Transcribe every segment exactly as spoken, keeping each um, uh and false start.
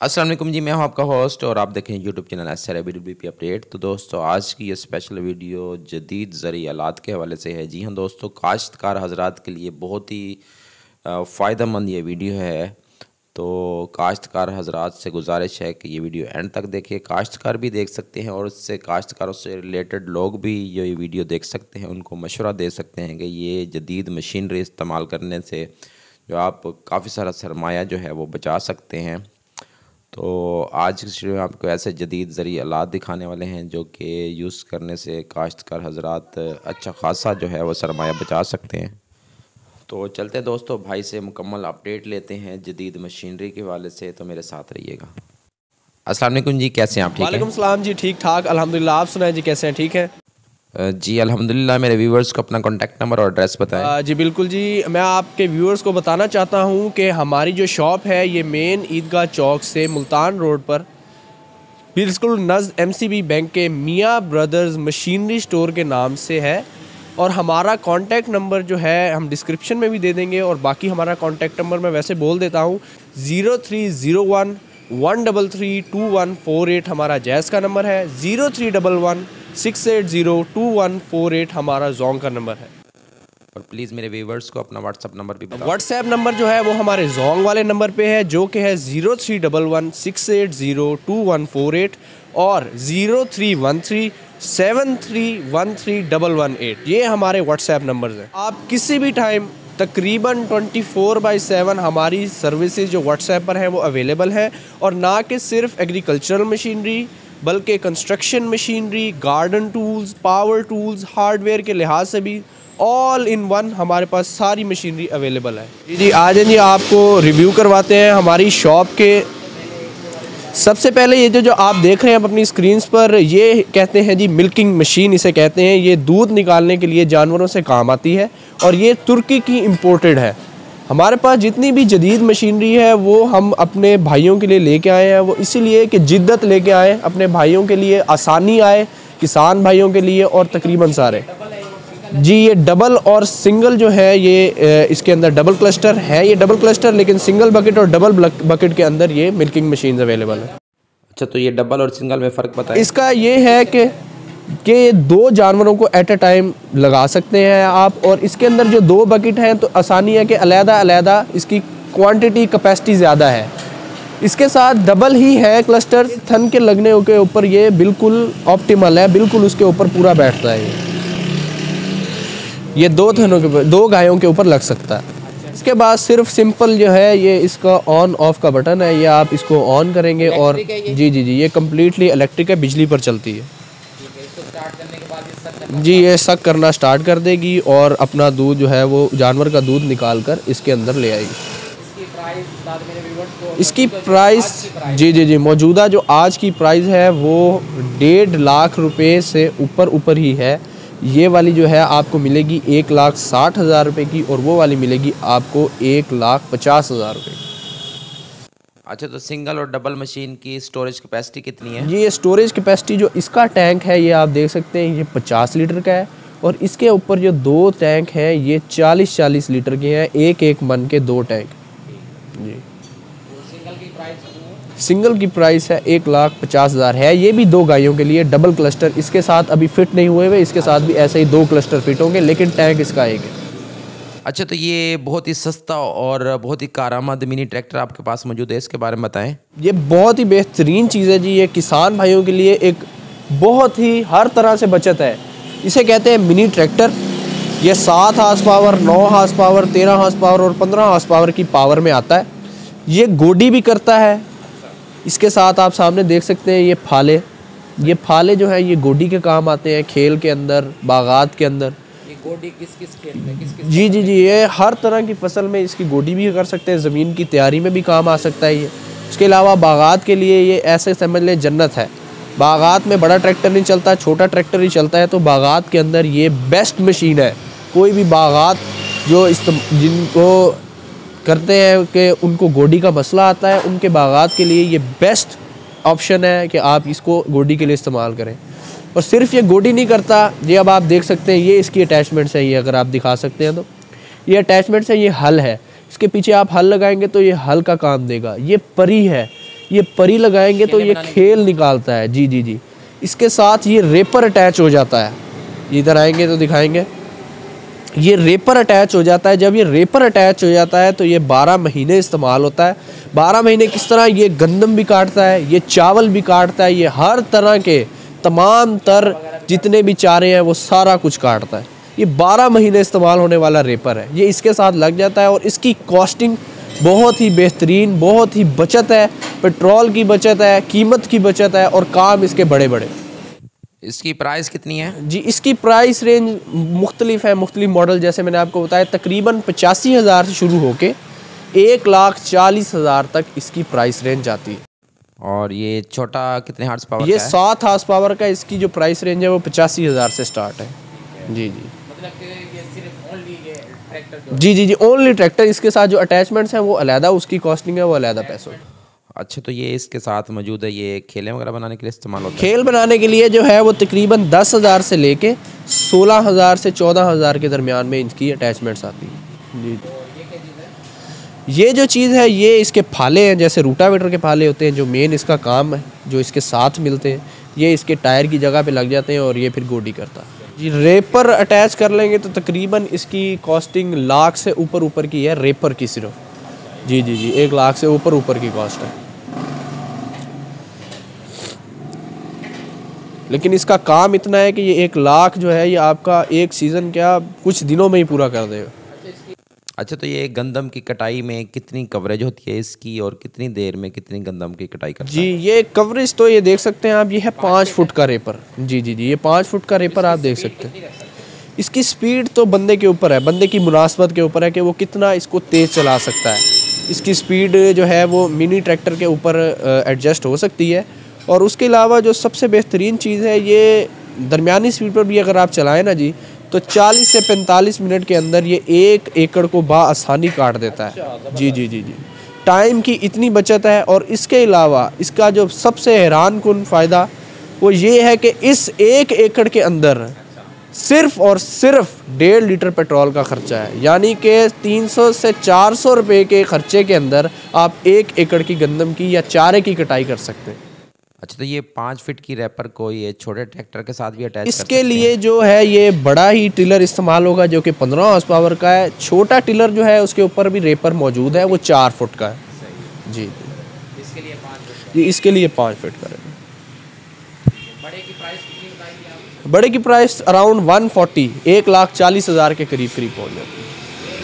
अस्सलाम वालेकुम जी, मैं हूं आपका होस्ट और आप देखें YouTube channel S R B W P update. तो दोस्तों, आज की ये स्पेशल वीडियो जदीद ज़रिए आलात के हवाले से है। जी हाँ दोस्तों, काश्तकार हजरात के लिए बहुत ही फ़ायदेमंद ये वीडियो है। तो काश्तकार हजरात से गुजारिश है कि ये वीडियो एंड तक देखें। काश्तकार भी देख सकते हैं और उससे काश्तकारों से रिलेटेड लोग भी ये वीडियो देख सकते हैं, उनको मशवरा दे सकते हैं कि ये जदीद मशीनरी इस्तेमाल करने से जो आप काफ़ी सारा सरमाया जो है वो बचा सकते हैं। तो आज की वीडियो में आपको ऐसे जदीद ज़रिए आलात दिखाने वाले हैं जो कि यूज़ करने से काश्तकार हजरात अच्छा खासा जो है वो सरमाया बचा सकते हैं। तो चलते हैं दोस्तों, भाई से मुकम्मल अपडेट लेते हैं जदीद मशीनरी के हवाले से। तो मेरे साथ रहिएगा। अस्सलाम वालेकुम जी, कैसे हैं आप? ठीक हैं? वालेकुम सलाम जी, ठीक ठाक अल्हम्दुलिल्लाह। आप सुनाएं जी, कैसे हैं? ठीक है जी अल्हम्दुलिल्लाह। मेरे व्यूवर्स को अपना कॉन्टैक्ट नंबर और एड्रेस बताएं। जी बिल्कुल जी, मैं आपके व्यूअर्स को बताना चाहता हूं कि हमारी जो शॉप है ये मेन ईदगाह चौक से मुल्तान रोड पर बिल्कुल नज़ एमसीबी बैंक के मियाँ ब्रदर्स मशीनरी स्टोर के नाम से है। और हमारा कॉन्टैक्ट नंबर जो है हम डिस्क्रिप्शन में भी दे देंगे, और बाकी हमारा कॉन्टैक्ट नंबर मैं वैसे बोल देता हूँ zero three zero one one double three two one four eight हमारा जैज़ का नंबर है। Zero three double one six eight zero two one four eight हमारा जोंग का नंबर है। और प्लीज़ मेरे व्यूवर्स को अपना व्हाट्सअप नंबर भी बताओ। व्हाट्सएप नंबर जो है वो हमारे जोंग वाले नंबर पे है, जो कि है zero three double one six eight zero two one four eight और zero three one three seven three one three double one eight. ये हमारे व्हाट्सएप नंबर्स हैं। आप किसी भी टाइम तकरीबन ट्वेंटी फोर बाई सेवन हमारी सर्विसेज जो व्हाट्सएप पर हैं वो अवेलेबल है। और ना कि सिर्फ एग्रीकल्चरल मशीनरी बल्कि construction machinery, garden tools, power tools, hardware के लिहाज से भी ऑल इन वन हमारे पास सारी मशीनरी अवेलेबल है। जी जी आ जाए जी, आपको रिव्यू करवाते हैं हमारी शॉप के। सबसे पहले ये जो जो आप देख रहे हैं अपनी स्क्रीन्स पर, ये कहते हैं जी मिल्किंग मशीन इसे कहते हैं। ये दूध निकालने के लिए जानवरों से काम आती है और ये तुर्की की इम्पोर्टेड है। हमारे पास जितनी भी जदीद मशीनरी है वो हम अपने भाइयों के लिए लेके आए हैं। वो इसीलिए कि जिद्दत लेके आए अपने भाइयों के लिए, आसानी आए किसान भाइयों के लिए और तकरीबन सारे। जी ये डबल और सिंगल जो है ये इसके अंदर डबल क्लस्टर है, ये डबल क्लस्टर, लेकिन सिंगल बकेट और डबल बकेट के अंदर ये मिल्किंग मशीन अवेलेबल है। अच्छा, तो ये डबल और सिंगल में फ़र्क बताएं। इसका ये है कि कि दो जानवरों को एट अ टाइम लगा सकते हैं आप। और इसके अंदर जो दो बकेट हैं तो आसानी है कि अलहदा अलहदा इसकी क्वांटिटी कैपेसिटी ज़्यादा है। इसके साथ डबल ही है क्लस्टर, थन के लगने के ऊपर ये बिल्कुल ऑप्टिमल है, बिल्कुल उसके ऊपर पूरा बैठता है। ये ये दो थनों के ऊपर, दो गायों के ऊपर लग सकता है। इसके बाद सिर्फ सिंपल जो है ये इसका ऑन ऑफ का बटन है, ये आप इसको ऑन करेंगे और जी जी जी ये कम्प्लीटली इलेक्ट्रिक है, बिजली पर चलती है। जी ये सक करना स्टार्ट कर देगी और अपना दूध जो है वो जानवर का दूध निकाल कर इसके अंदर ले आएगी। इसकी प्राइस जी जी जी मौजूदा जो आज की प्राइस है वो डेढ़ लाख रुपए से ऊपर ऊपर ही है। ये वाली जो है आपको मिलेगी एक लाख साठ हज़ार रुपये की और वो वाली मिलेगी आपको एक लाख पचास हज़ार रुपये की। अच्छा, तो सिंगल और डबल मशीन की स्टोरेज कैपेसिटी कितनी है? ये स्टोरेज कैपेसिटी जो इसका टैंक है ये आप देख सकते हैं, ये पचास लीटर का है। और इसके ऊपर जो दो टैंक हैं ये चालीस चालीस लीटर के हैं, एक एक मन के दो टैंक जी। सिंगल की प्राइस है एक लाख पचास हज़ार है। ये भी दो गायों के लिए डबल क्लस्टर इसके साथ अभी फिट नहीं हुए हुए, इसके साथ भी ऐसे ही दो क्लस्टर फिट होंगे, लेकिन टैंक इसका एक है। अच्छा, तो ये बहुत ही सस्ता और बहुत ही कारआमद मिनी ट्रैक्टर आपके पास मौजूद है, इसके बारे में बताएं। ये बहुत ही बेहतरीन चीज़ है जी, ये किसान भाइयों के लिए एक बहुत ही हर तरह से बचत है। इसे कहते हैं मिनी ट्रैक्टर। ये सात हार्स पावर, नौ हार्स पावर, तेरह हार्स पावर और पंद्रह हार्स पावर की पावर में आता है। ये गोडी भी करता है। इसके साथ आप सामने देख सकते हैं ये फाले, ये फाले जो है ये गोडी के काम आते हैं, खेल के अंदर, बागात के अंदर। ये गोडी किस किस खेत में किस किस जी जी जी ये हर तरह की फसल में इसकी गोडी भी कर सकते हैं, ज़मीन की तैयारी में भी काम आ सकता है ये। इसके अलावा बागात के लिए ये ऐसे समझ लें जन्नत है। बागात में बड़ा ट्रैक्टर नहीं चलता, छोटा ट्रैक्टर ही चलता है, तो बागात के अंदर ये बेस्ट मशीन है। कोई भी बागात जो इस जिनको करते हैं कि उनको गोडी का मसला आता है, उनके बागात के लिए ये बेस्ट ऑप्शन है कि आप इसको गोडी के लिए इस्तेमाल करें। और सिर्फ ये गोडी नहीं करता, ये अब आप देख सकते हैं ये इसकी अटैचमेंट्स है, ये अगर आप दिखा सकते हैं तो ये अटैचमेंट्स है, ये हल है। इसके पीछे आप हल लगाएंगे तो ये हल का काम देगा। ये परी है, ये परी लगाएंगे तो ये खेल निकालता है। जी जी जी इसके साथ ये रेपर अटैच हो जाता है। इधर आएंगे तो दिखाएंगे, ये रेपर अटैच हो जाता है। जब ये रेपर अटैच हो जाता है तो ये बारह महीने इस्तेमाल होता है। बारह महीने किस तरह, ये गंदम भी काटता है, ये चावल भी काटता है, ये हर तरह के तमाम तर जितने भी चारे हैं वो सारा कुछ काटता है। ये बारह महीने इस्तेमाल होने वाला रेपर है, ये इसके साथ लग जाता है। और इसकी कॉस्टिंग बहुत ही बेहतरीन, बहुत ही बचत है, पेट्रोल की बचत है, कीमत की बचत है और काम इसके बड़े बड़े। इसकी प्राइस कितनी है? जी इसकी प्राइस रेंज मुख्तलिफ है, मुख्तलिफ मॉडल जैसे मैंने आपको बताया तकरीबन पचासी हज़ार से शुरू होके एक लाख चालीस हज़ार तक इसकी प्राइस रेंज जाती है। और ये छोटा कितने हार्स पावर ये का है? सात हार्स पावर का, इसकी जो प्राइस रेंज है वो पचासी हज़ार से स्टार्ट है। जी जी जी जी जी ओनली ट्रैक्टर, इसके साथ जो अटैचमेंट्स हैं वो अलहदा, उसकी कॉस्टिंग है वो अलहदा पैसों। अच्छा, तो ये इसके साथ मौजूद है, ये खेलें वगैरह बनाने के लिए इस्तेमाल होता है? खेल बनाने के लिए जो है वो तकरीबन दस हज़ार से लेके सोलह हज़ार से चौदह हज़ार के दरमियान में इनकी अटैचमेंट्स आती हैं। जी ये जो चीज़ है ये इसके फाले हैं, जैसे रूटावेटर के फाले होते हैं, जो मेन इसका काम है, जो इसके साथ मिलते हैं, ये इसके टायर की जगह पे लग जाते हैं और ये फिर गोडी करता है। जी रेपर अटैच कर लेंगे तो तकरीबन इसकी कॉस्टिंग लाख से ऊपर ऊपर की है, रेपर की सिर्फ। जी जी जी एक लाख से ऊपर ऊपर की कॉस्ट है। लेकिन इसका काम इतना है कि ये एक लाख जो है ये आपका एक सीज़न क्या कुछ दिनों में ही पूरा कर देगा। अच्छा, तो ये गंदम की कटाई में कितनी कवरेज होती है इसकी, और कितनी देर में कितनी गंदम की कटाई करता है? जी ये कवरेज तो ये देख सकते हैं आप, ये है पाँच फुट का रेपर। जी जी जी ये पाँच फुट का रेपर आप देख सकते हैं। इसकी स्पीड तो बंदे के ऊपर है, बंदे की मुनासबत के ऊपर है कि वो कितना इसको तेज़ चला सकता है। इसकी स्पीड जो है वो मिनी ट्रैक्टर के ऊपर एडजस्ट हो सकती है। और उसके अलावा जो सबसे बेहतरीन चीज़ है, ये दरमियानी स्पीड पर भी अगर आप चलाएं ना जी तो चालीस से पैंतालीस मिनट के अंदर ये एक एकड़ को बाआसानी काट देता है। जी जी जी जी टाइम की इतनी बचत है। और इसके अलावा इसका जो सबसे हैरान कुन फ़ायदा वो ये है कि इस एक एकड़ के अंदर सिर्फ और सिर्फ डेढ़ लीटर पेट्रोल का खर्चा है, यानी कि तीन सौ से चार सौ रुपये के खर्चे के अंदर आप एक एकड़ की गंदम की या चारे की कटाई कर सकते हैं। अच्छा, तो ये पाँच फीट की रैपर को ये छोटे ट्रैक्टर के साथ भी अटैच कर सकते इसके हैं? लिए जो है ये बड़ा ही टिलर इस्तेमाल होगा जो कि पंद्रह हॉर्स पावर का है। छोटा टिलर जो है उसके ऊपर भी रेपर मौजूद है, वो चार फुट का है। जी इसके लिए पाँच फीट जी इसके लिए पाँच फुट का रेपर। बड़े की प्राइस कितनी बताई आपने? बड़े की प्राइस अराउंड वन फोर्टी, एक लाख चालीस हज़ार के करीब करीब पहुँच जाती है।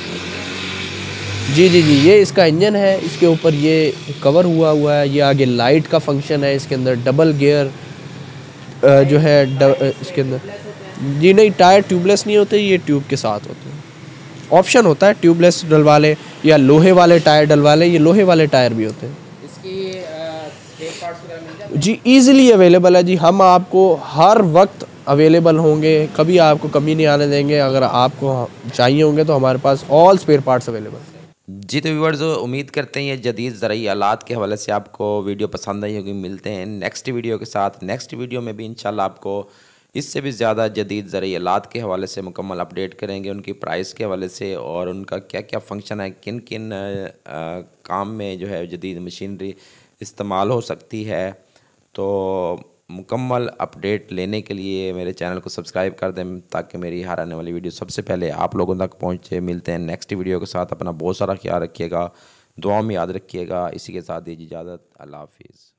जी जी जी ये इसका इंजन है, इसके ऊपर ये कवर हुआ हुआ है, ये आगे लाइट का फंक्शन है, इसके अंदर डबल गियर जो है ड, इसके अंदर जी नहीं टायर ट्यूबलेस नहीं होते, ये ट्यूब के साथ होते हैं। ऑप्शन होता है ट्यूबलेस डलवा लें या लोहे वाले टायर डलवा लें, ये लोहे वाले टायर भी होते हैं। इसकी स्पेयर पार्ट्स वगैरह मिल जाते हैं? जी ईज़िली अवेलेबल है जी, हम आपको हर वक्त अवेलेबल होंगे, कभी आपको कमी नहीं आने देंगे। अगर आपको चाहिए होंगे तो हमारे पास ऑल स्पेयर पार्ट्स अवेलेबल हैं। जी तो व्यूअर्स, उम्मीद करते हैं ये जदीद ज़राई आलात के हवाले से आपको वीडियो पसंद आई होगी। मिलते हैं नेक्स्ट वीडियो के साथ। नेक्स्ट वीडियो में भी इंशाल्लाह आपको इससे भी ज़्यादा जदीद ज़राई आलात के हवाले से मुकम्मल अपडेट करेंगे, उनकी प्राइस के हवाले से और उनका क्या क्या फ़ंक्शन है, किन किन काम में जो है जदीद मशीनरी इस्तेमाल हो सकती है। तो मुकम्मल अपडेट लेने के लिए मेरे चैनल को सब्सक्राइब कर दें ताकि मेरी हर आने वाली वीडियो सबसे पहले आप लोगों तक पहुंचे। मिलते हैं नेक्स्ट वीडियो के साथ। अपना बहुत सारा ख्याल रखिएगा, दुआ में याद रखिएगा। इसी के साथ दीजिए इजाज़त। अल्लाह हाफिज़।